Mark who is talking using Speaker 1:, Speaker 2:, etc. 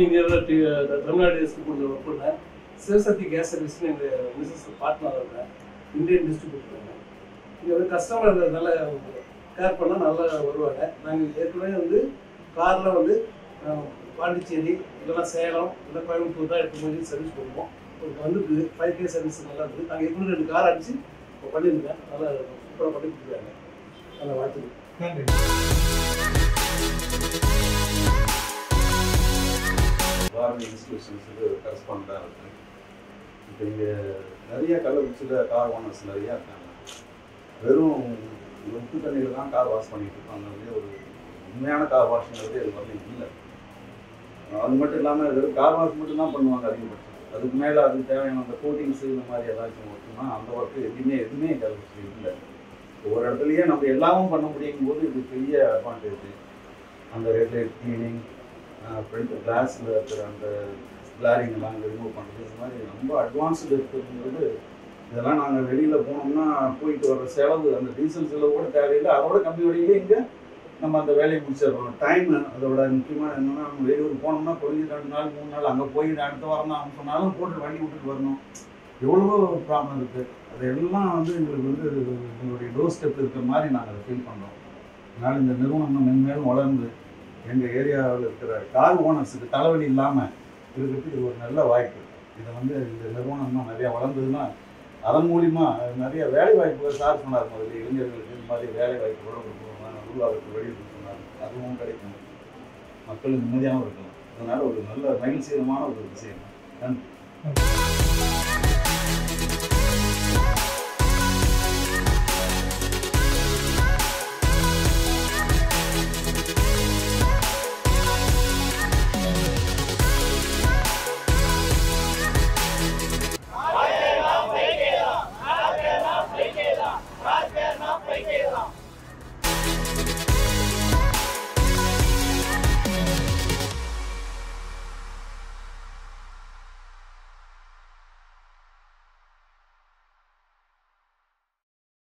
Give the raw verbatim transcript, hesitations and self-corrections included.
Speaker 1: இங்கே Tamil Nadu distributor work பண்ணேன். Sivasakthi gas சர்வீஸ்னு எங்கள் மிஸ்ஸஸ் பார்ட்னர் இருக்கேன், இந்தியன் டிஸ்ட்ரிபியூட்டர். இங்கே வந்து கஸ்டமர் நல்லா கேர் பண்ணால் நல்லா வருவாங்க. நாங்கள் ஏற்கனவே வந்து காரில் வந்து பாண்டிச்சேரி இல்லைன்னா சேலம் இல்லை கோயம்புத்தூர் தான் எடுத்து போய் சர்வீஸ் பண்ணுவோம். இப்போ வந்து ஃபைவ் கே சர்வீஸ் நல்லா இருக்குது. நாங்கள் ஏற்கனவே ரெண்டு கார் அடிச்சு இப்போ பண்ணியிருக்கேன். நல்லா சூப்பராக பண்ணி கொடுக்குறாங்க. நல்லா வாழ்த்துக்கு நன்றி.
Speaker 2: ஃபாரின் இன்ஸ்டிடியூஷன்ஸுக்கு கரஸ்பாண்டாக இருக்குது. இப்போ இங்கே நிறைய கள்ளக்குறிச்சியில் கார் ஓனர்ஸ் நிறையா இருக்காங்க. வெறும் உப்பு தண்ணியில் தான் கார் வாஷ் பண்ணிட்டு இருக்காங்க. ஒரு உண்மையான கார் வாஷ்ங்கிறது இது வரலையும் இல்லை. அது மட்டும் இல்லாமல் வெறும் கார் வாஷ் மட்டும் தான் பண்ணுவாங்க அதிகபட்சம். அதுக்கு மேலே அதுக்கு தேவையான அந்த கோட்டிங்ஸு இந்த மாதிரி ஏதாச்சும் ஒர்க்குன்னா அந்த ஒர்க்கு எதுவுமே எதுவுமே கள்ளக்குறிச்சி இல்லை. ஒரு இடத்துலையே நம்ம எல்லாமும் பண்ண முடியும் போது இது பெரிய அட்வான்டேஜ். அந்த ஹெட்லைட் கிளீனிங், ஃப்ரண்ட் கிளாஸில் இருக்கிற அந்த கிளாரிங் எல்லாம் அங்கே ரிமூவ் பண்ணுறது, இந்த மாதிரி ரொம்ப அட்வான்ஸ்டு இருக்குங்கிறது. இதெல்லாம் நாங்கள் வெளியில் போனோம்னா போயிட்டு வர செலவு, அந்த டீசல் செலவு கூட தேவையில்லை. அதோட கம்மி வழியிலே இங்கே நம்ம அந்த வேலையை முடிச்சிடுறோம். டைமு அதோட முக்கியமாக என்னென்னா, நம்ம வெளியூர் போனோம்னா குறைஞ்சி ரெண்டு நாள் மூணு நாள் அங்கே போய் அடுத்த வாரம் தான் அவங்க சொன்னாலும் போட்டு வண்டி விட்டுட்டு வரணும். எவ்வளவோ ப்ராப்ளம் இருக்குது. அதெல்லாம் வந்து எங்களுக்கு வந்து எங்களுடைய டோர் ஸ்டெப் இருக்கிற மாதிரி நாங்கள் அதை ஃபீல் பண்ணுறோம். அதனால் இந்த நிறுவனம் மென்மேலும் வளர்ந்து எங்கள் ஏரியாவில் இருக்கிற கார் ஓனர்ஸுக்கு தலைவலி இல்லாமல் இருக்கிறதுக்கு இது ஒரு நல்ல வாய்ப்பு. இதை வந்து இந்த நிறுவனம் தான் நிறையா வளர்ந்ததுன்னா அதன் மூலிமா நிறைய வேலை வாய்ப்புகள் சார் சொன்னார். முதல்ல இளைஞர்களுக்கு இந்த மாதிரி வேலை வாய்ப்புகளோட உருவாக்கத்துக்கு வெளியிட்டு சொன்னார். அதுவும் கிடைக்கும், மக்கள் நிம்மதியாகவும் இருக்கலாம். அதனால் ஒரு நல்ல மகிழ்ச்சிகரமான ஒரு விஷயம். நன்றி.